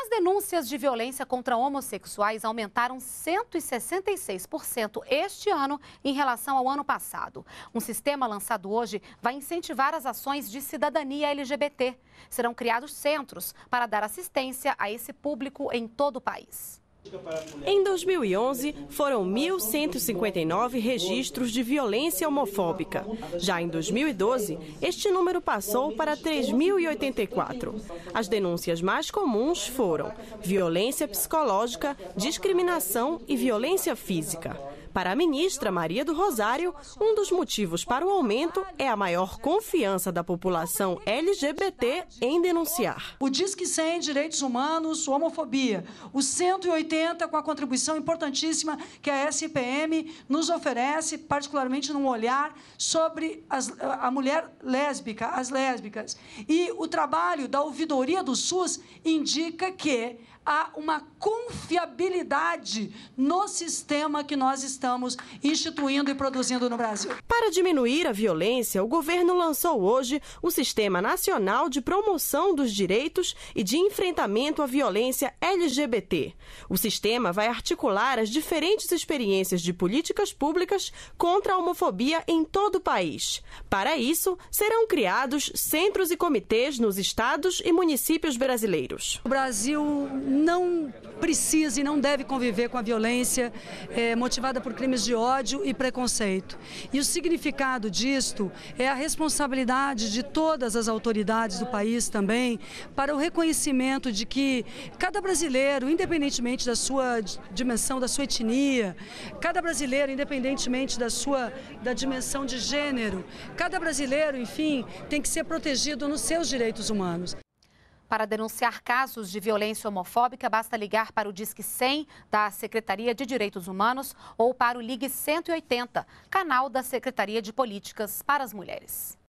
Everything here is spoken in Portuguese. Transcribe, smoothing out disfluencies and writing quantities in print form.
As denúncias de violência contra homossexuais aumentaram 166% este ano em relação ao ano passado. Um sistema lançado hoje vai incentivar as ações de cidadania LGBT. Serão criados centros para dar assistência a esse público em todo o país. Em 2011, foram 1.159 registros de violência homofóbica. Já em 2012, este número passou para 3.084. As denúncias mais comuns foram violência psicológica, discriminação e violência física. Para a ministra Maria do Rosário, um dos motivos para o aumento é a maior confiança da população LGBT em denunciar. O Disque 100, Direitos Humanos, Homofobia. O 180, com a contribuição importantíssima que a SPM nos oferece, particularmente num olhar sobre a mulher lésbica, as lésbicas. E o trabalho da ouvidoria do SUS indica que há uma confiabilidade no sistema que nós estamos instituindo e produzindo no Brasil. Para diminuir a violência, o governo lançou hoje o Sistema Nacional de Promoção dos Direitos e de Enfrentamento à Violência LGBT. O sistema vai articular as diferentes experiências de políticas públicas contra a homofobia em todo o país. Para isso, serão criados centros e comitês nos estados e municípios brasileiros. O Brasil não precisa e não deve conviver com a violência motivada por crimes de ódio e preconceito. E o significado disto é a responsabilidade de todas as autoridades do país também para o reconhecimento de que cada brasileiro, independentemente da sua dimensão, da sua etnia, cada brasileiro, independentemente da dimensão de gênero, cada brasileiro, enfim, tem que ser protegido nos seus direitos humanos. Para denunciar casos de violência homofóbica, basta ligar para o Disque 100 da Secretaria de Direitos Humanos ou para o Ligue 180, canal da Secretaria de Políticas para as Mulheres.